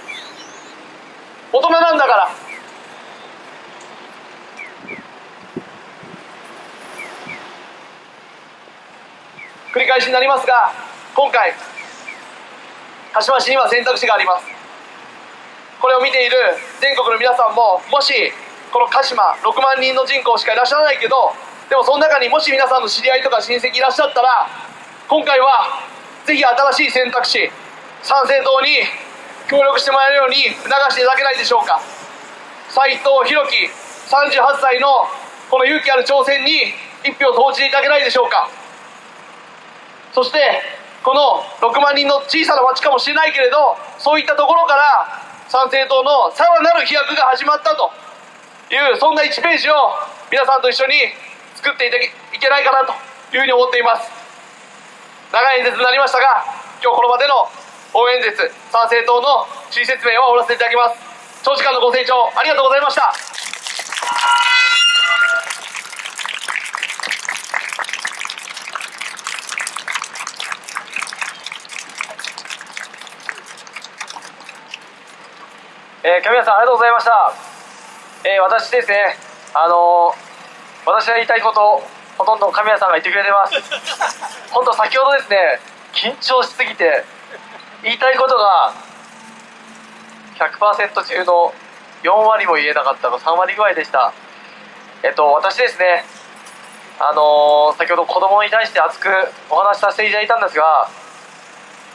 大人なんだから。繰り返しになりますが、今回鹿島市には選択肢があります。これを見ている全国の皆さんも、もしこの鹿島6万人の人口しかいらっしゃらないけど、でもその中にもし皆さんの知り合いとか親戚いらっしゃったら、今回はぜひ新しい選択肢参政党に協力してもらえるように促していただけないでしょうか。斉藤弘樹38歳のこの勇気ある挑戦に一票投じていただけないでしょうか。そしてこの6万人の小さな町かもしれないけれど、そういったところから参政党のさらなる飛躍が始まったという、そんな1ページを皆さんと一緒に作っていけないかなというふうに思っています。長い演説になりましたが、今日この場での応援演説、参政党の趣旨説明を終わらせていただきます。長時間のご清聴ありがとうございました。神谷さんありがとうございました。私ですね、私が言いたいことほとんど神谷さんが言ってくれてます。本当先ほどですね、緊張しすぎて言いたいことが 100% 中の4割も言えなかったの3割ぐらいでした。私ですね、先ほど子供に対して熱くお話しさせていただいたんですが、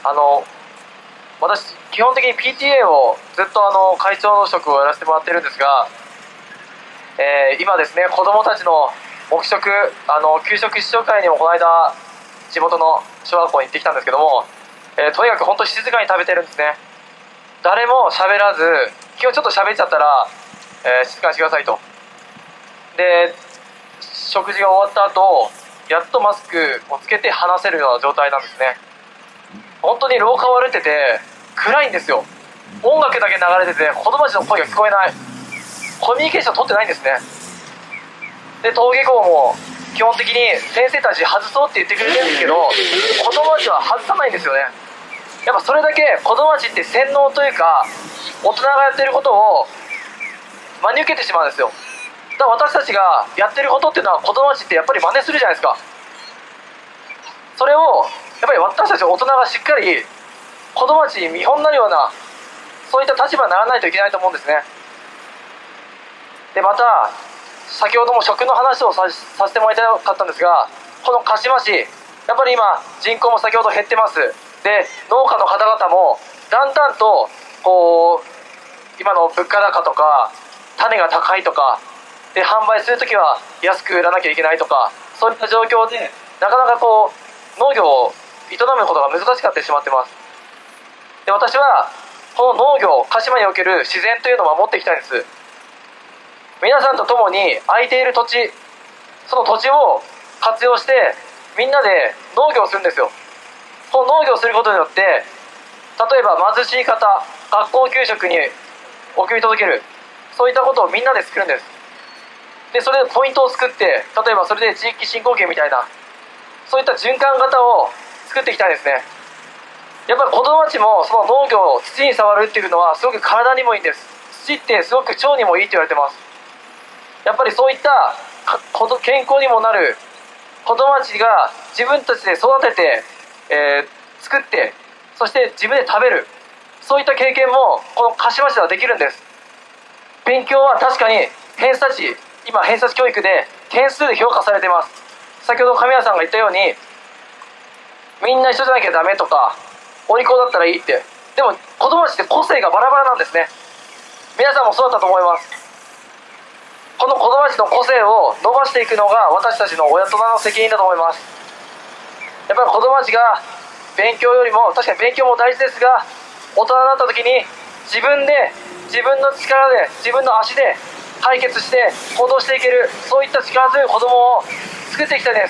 私基本的に PTA をずっと会長職をやらせてもらってるんですが、今ですね、子どもたちの黙食給食試食会にもこの間地元の小学校に行ってきたんですけども、とにかく本当に静かに食べてるんですね。誰も喋らず、今日ちょっと喋っちゃったら、静かにしてくださいと。で、食事が終わった後、やっとマスクをつけて話せるような状態なんですね。本当に廊下を歩いてて暗いんですよ。音楽だけ流れてて子供たちの声が聞こえない、コミュニケーション取ってないんですね。で、登下校も基本的に先生たち外そうって言ってくれてるんですけど、子供たちは外さないんですよね。やっぱそれだけ子供たちって洗脳というか、大人がやってることを真に受けてしまうんですよ。だから私たちがやってることっていうのは子供たちってやっぱり真似するじゃないですか。それをやっぱり私たち大人がしっかり子供たちに見本になるような、そういった立場にならないといけないと思うんですね。で、また先ほども食の話をさせてもらいたかったんですが、この鹿島市やっぱり今人口も先ほど減ってます。で、農家の方々もだんだんとこう今の物価高とか種が高いとかで、販売するときは安く売らなきゃいけないとか、そういった状況でなかなか農業を営むことが難しくなってしまってます。で、私はこの農業、鹿島における自然というのを守っていきたいんです。皆さんと共に空いている土地、その土地を活用してみんなで農業をするんですよ。この農業をすることによって、例えば貧しい方、学校給食に送り届ける、そういったことをみんなで作るんです。で、それでポイントを作って、例えばそれで地域振興券みたいな、そういった循環型を作っていきたいですね。やっぱり子供たちもその農業を土に触るっていうのはすごく体にもいいんです。土ってすごく腸にもいいって言われてます。やっぱりそういった健康にもなる子供たちが自分たちで育てて、作って、そして自分で食べる、そういった経験もこの鹿島市ではできるんです。勉強は確かに偏差値、今偏差値教育で点数で評価されています。先ほど神谷さんが言ったように、みんな一緒じゃなきゃダメとか、お利口だったらいいって。でも子供たちって個性がバラバラなんですね。皆さんもそうだったと思います。この子供たちの個性を伸ばしていくのが私たちの親との責任だと思います。やっぱり子供たちが勉強よりも、確かに勉強も大事ですが、大人になった時に自分で自分の力で自分の足で解決して行動していける、そういった力強い子供を作っていきたいです。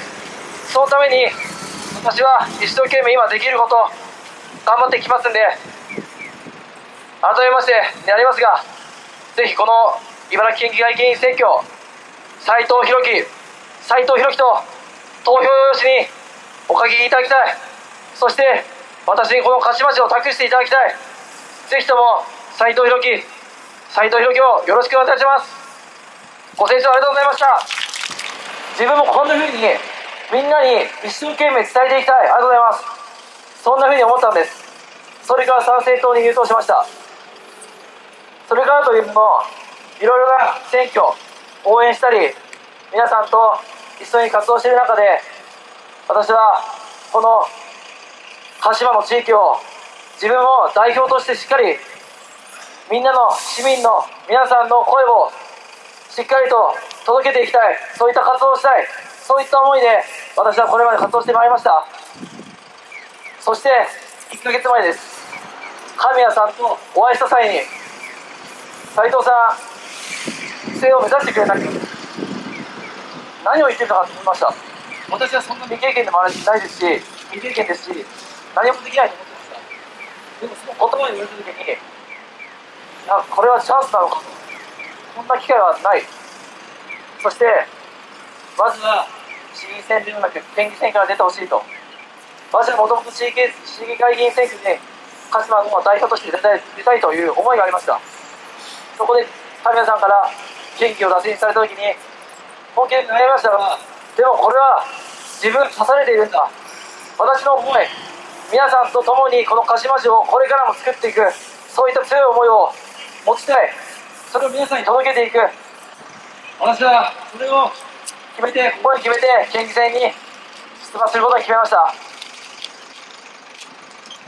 そのために私は一生懸命今できること頑張ってきますんで、改めましてになりますが、ぜひこの茨城県議会議員選挙、斉藤弘樹と投票用紙にお書きいただきたい。そして私にこの鹿島市を託していただきたい。ぜひとも斉藤弘樹をよろしくお願いいたします。ご清聴ありがとうございました。自分もこんな風にみんなに一生懸命伝えていきたい。ありがとうございます。そんな風に思ったんです。それから参政党に入党しました。それからというのも、いろいろな選挙応援したり皆さんと一緒に活動している中で、私はこの鹿島の地域を自分も代表としてしっかりみんなの市民の皆さんの声をしっかりと届けていきたい、そういった活動をしたい、そういった思いで私はこれまで活動してまいりました。そして1ヶ月前です。神谷さんとお会いした際に、斉藤さん不正を目指してくれない、何を言ってるのかと思いました。私はそんな未経験でもないですし、未経験ですし、何もできないと思ってました。でもその言葉に言われた時に、これはチャンスなのか、こんな機会はない。そしてまずは市議選ではなく県議選から出てほしいと。私はもともと市議会議員選挙に鹿島の代表として出たいという思いがありました。そこで神谷さんから元気を打診された時に本気で悩みましたが、でもこれは自分が刺されているんだ、私の思い、皆さんと共にこの鹿島市をこれからも作っていく、そういった強い思いを持ちたい、それを皆さんに届けていく。私はそれを心に決めて県議選に出馬することに決めました。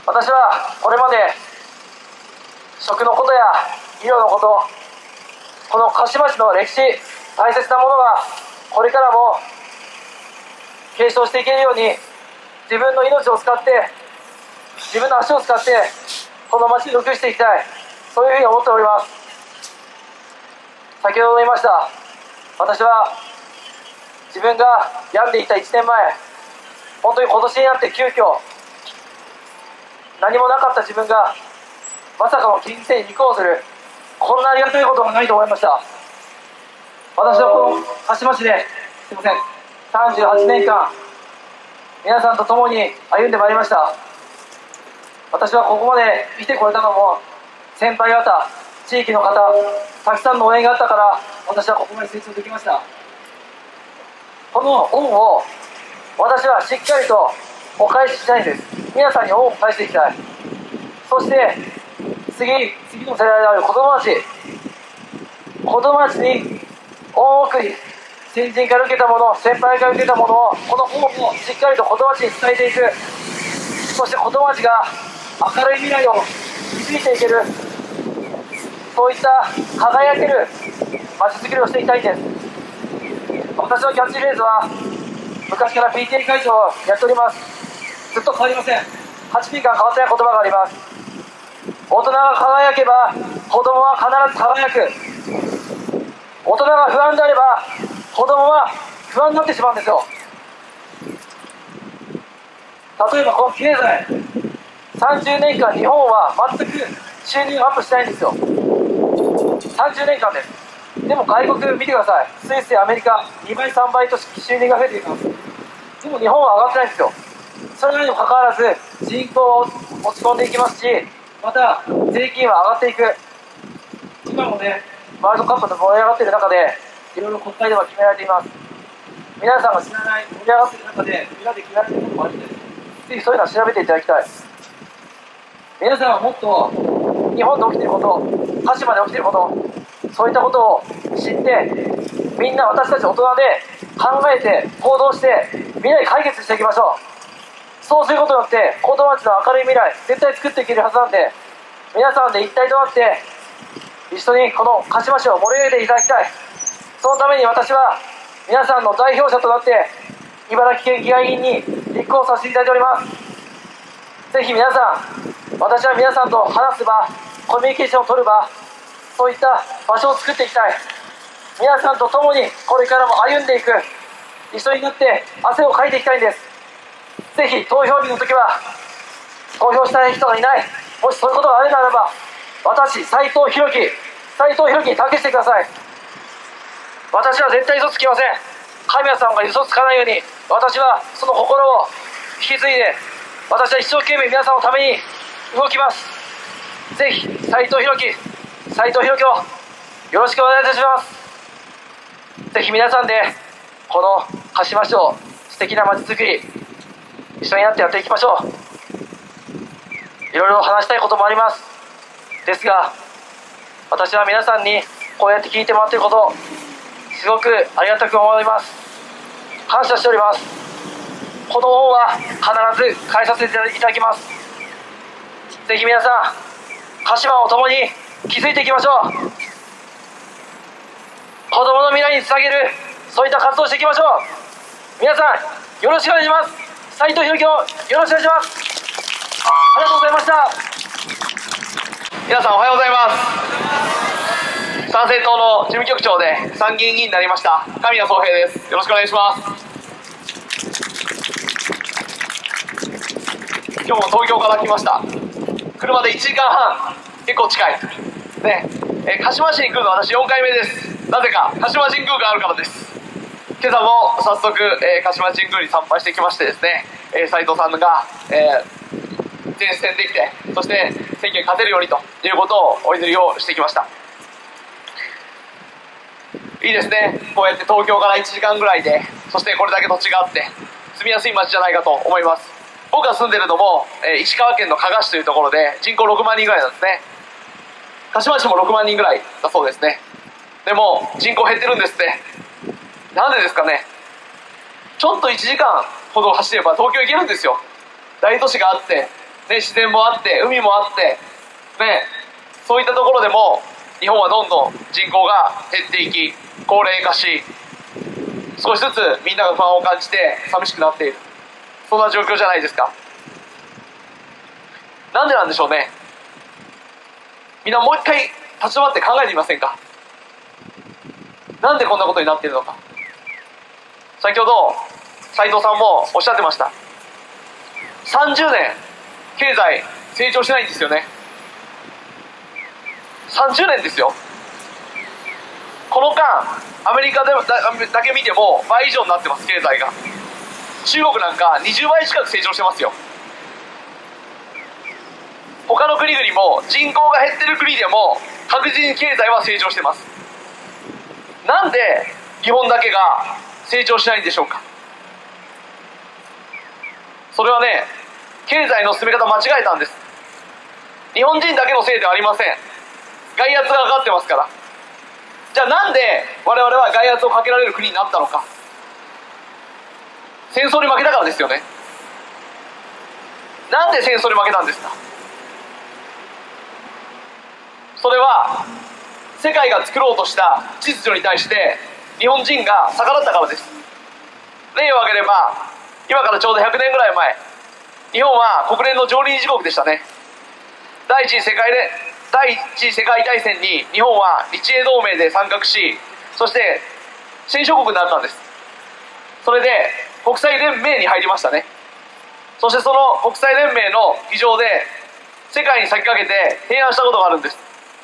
私はこれまで食のことや医療のこと、この鹿島市の歴史、大切なものがこれからも継承していけるように、自分の命を使って、自分の足を使ってこの町に良くしていきたい、そういうふうに思っております。先ほど言いました、私は自分が病んでいた1年前、本当に今年になって急遽、何もなかった自分がまさかの金星に陸をする、こんなありがたいことはないと思いました。私はこの鹿島市で、すいません、38年間皆さんと共に歩んでまいりました。私はここまで生きてこれたのも、先輩方、地域の方、たくさんの応援があったから、私はここまで成長できました。この恩を私はしっかりとお返ししたいんです。皆さんに恩を返していきたい。そして次の世代である子供たちに恩を送り、先人から受けたもの、先輩から受けたものを、この恩をしっかりと子供たちに伝えていく。そして子供たちが明るい未来を築いていける、そういった輝ける街づくりをしていきたいんです。私のキャッチフレーズは、昔から PTA 会長をやっております。ずっと変わりません。8年間変わってない言葉があります。大人が輝けば子供は必ず輝く。大人が不安であれば子供は不安になってしまうんですよ。例えばこの経済、30年間日本は全く収入がアップしてないんですよ。30年間です。でも外国見てください。スイスやアメリカ、2倍3倍と収入が増えていきます。でも日本は上がってないんですよ。それにもかかわらず人口は落ち込んでいきますし、また税金は上がっていく。今もね、ワールドカップで盛り上がっている中で、いろいろ国会では決められています。皆さんが知らない、盛り上がっている中で裏で決められていることもあるんです。ぜひそういうのは調べていただきたい。皆さんはもっと日本で起きていること、鹿島で起きていること、そういったことを知って、みんな私たち大人で考えて行動して未来解決していきましょう。そうすることによって子供たちの明るい未来絶対作っていけるはずなんで、皆さんで一体となって一緒にこの鹿島市を盛り上げていただきたい。そのために私は皆さんの代表者となって茨城県議会議員に立候補させていただいております。ぜひ皆さん、私は皆さんと話す場、コミュニケーションを取る場、そういった場所を作っていきたい。皆さんと共にこれからも歩んでいく、一緒になって汗をかいていきたいんです。ぜひ投票日の時は投票したい人がいない、もしそういうことがあるならば、私斉藤弘樹に託してください。私は絶対嘘つきません。神谷さんが嘘つかないように、私はその心を引き継いで、私は一生懸命皆さんのために動きます。ぜひ斉藤弘樹をよろしくお願いいたします。ぜひ皆さんでこの鹿島市を素敵な街づくり一緒になってやっていきましょう。いろいろ話したいこともあります。ですが、私は皆さんにこうやって聞いてもらっていること、すごくありがたく思います。感謝しております。この恩は必ず返させていただきます。ぜひ皆さん、鹿島を共に築いていきましょう。子供の未来につなげる、そういった活動をしていきましょう。皆さんよろしくお願いします。斉藤弘樹をよろしくお願いします。ありがとうございました。 皆さんおはようございます。参政党の事務局長で参議院議員になりました神谷宗平です。よろしくお願いします。今日も東京から来ました。車で1時間半、結構近いね。鹿島市に来るのは私4回目です。なぜか鹿島神宮があるからです。今朝も早速、鹿島神宮に参拝してきましてですね、斉藤さんが、前線できて、そして選挙に勝てるようにということをお祈りをしてきました。いいですね、こうやって東京から1時間ぐらいで、そしてこれだけ土地があって住みやすい街じゃないかと思います。僕が住んでるのも、石川県の加賀市というところで人口6万人ぐらいなんですね。鹿島市も6万人ぐらいだそうですね。でも人口減ってるんですって。なんでですかね。ちょっと1時間ほど走れば東京行けるんですよ。大都市があってね、自然もあって海もあって、ね、そういったところでも日本はどんどん人口が減っていき、高齢化し、少しずつみんなが不安を感じて寂しくなっている、そんな状況じゃないですか。なんでなんでしょうね。みんなもう一回立ち止まって考えてみませんか。なんでこんなことになっているのか。先ほど斉藤さんもおっしゃってました。30年経済成長しないんですよね。30年ですよ。この間アメリカでだけ見ても倍以上になってます、経済が。中国なんか20倍近く成長してますよ。他の国々も人口が減ってる国でも確実に経済は成長してます。なんで日本だけが成長しないんでしょうか。それはね、経済の進め方間違えたんです。日本人だけのせいではありません。外圧がかかってますから。じゃあなんで我々は外圧をかけられる国になったのか。戦争に負けたからですよね。なんで戦争に負けたんですか。それは世界が作ろうとした秩序に対して日本人が逆らったからです。例を挙げれば、今からちょうど100年ぐらい前、日本は国連の常任理事国でしたね。第一次世界大戦に日本は日英同盟で参画し、そして戦勝国になったんです。それで国際連盟に入りましたね。そしてその国際連盟の議場で世界に先駆けて提案したことがあるんです。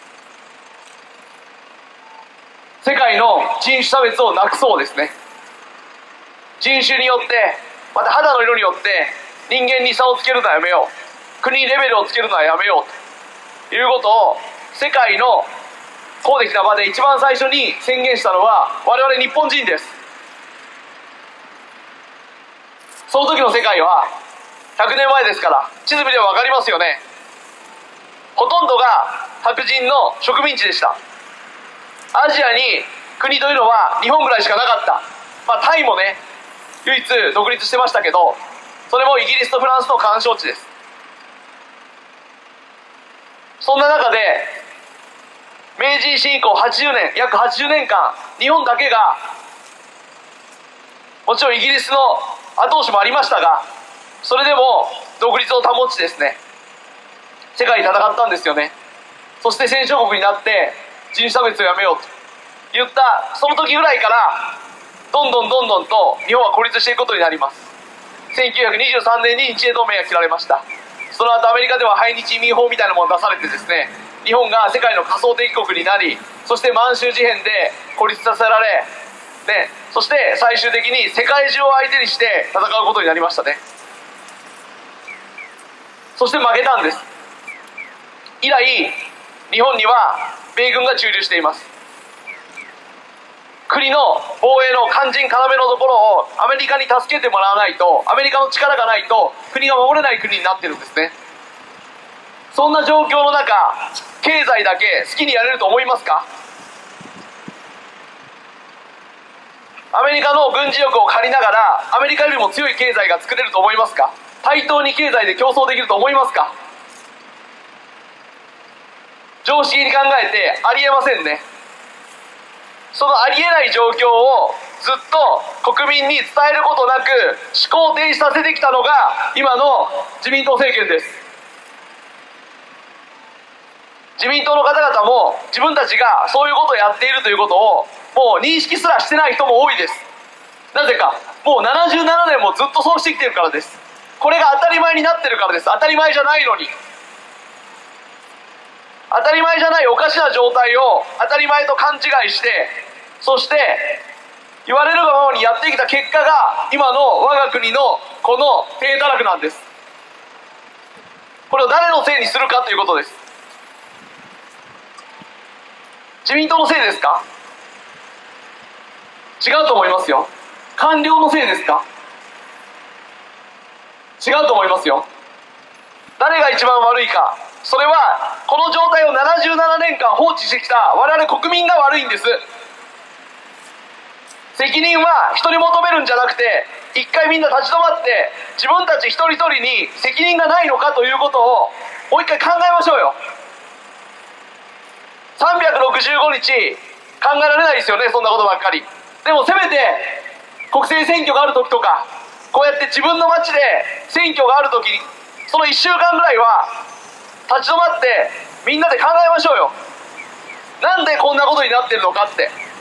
世界の人種差別をなくそうですね。人種によって、また肌の色によって人間に差をつけるのはやめよう、国にレベルをつけるのはやめようということを世界の公的な場で一番最初に宣言したのは我々日本人です。その時の世界は100年前ですから、地図見れば分かりますよね。ほとんどが白人の植民地でした。アジアに国というのは日本ぐらいしかなかった。タイもね、唯一独立してましたけど、それもイギリスとフランスの干渉地です。そんな中で明治維新以降80年、約80年間、日本だけが、もちろんイギリスの後押しもありましたが、それでも独立を保ちですね、世界に戦ったんですよね。そして戦勝国になって人種差別をやめようと言ったその時ぐらいから、どんどんと日本は孤立していくことになります。1923年に日英同盟が切られました。その後アメリカでは排日移民法みたいなものを出されてですね、日本が世界の仮想敵国になり、そして満州事変で孤立させられ、ね、そして最終的に世界中を相手にして戦うことになりましたね。そして負けたんです。以来日本には米軍が駐留しています。国の防衛の肝心要のところをアメリカに助けてもらわないと、アメリカの力がないと国が守れない国になってるんですね。そんな状況の中、経済だけ好きにやれると思いますか。アメリカの軍事力を借りながらアメリカよりも強い経済が作れると思いますか。対等に経済で競争できると思いますか。常識に考えてありえませんね。そのありえない状況をずっと国民に伝えることなく思考停止させてきたのが今の自民党政権です。自民党の方々も自分たちがそういうことをやっているということをもう認識すらしてない人も多いです。なぜか、もう77年もずっとそうしてきてるからです。これが当たり前になってるからです。当たり前じゃないのに、当たり前じゃないおかしな状態を当たり前と勘違いして、そして言われるがままにやってきた結果が今の我が国のこの低たらくなんです。これを誰のせいにするかということです。自民党のせいですか。違うと思いますよ。官僚のせいですか。違うと思いますよ。誰が一番悪いか、それはこの状態を77年間放置してきた我々国民が悪いんです。責任は人に求めるんじゃなくて、 一回みんな立ち止まって自分たち一人一人に責任がないのかということをもう一回考えましょうよ。365日考えられないですよね、そんなことばっかり。でもせめて国政選挙がある時とか、こうやって自分の町で選挙がある時にその1週間ぐらいは立ち止まってみんなで考えましょうよ。なんでこんなことになってるのかって。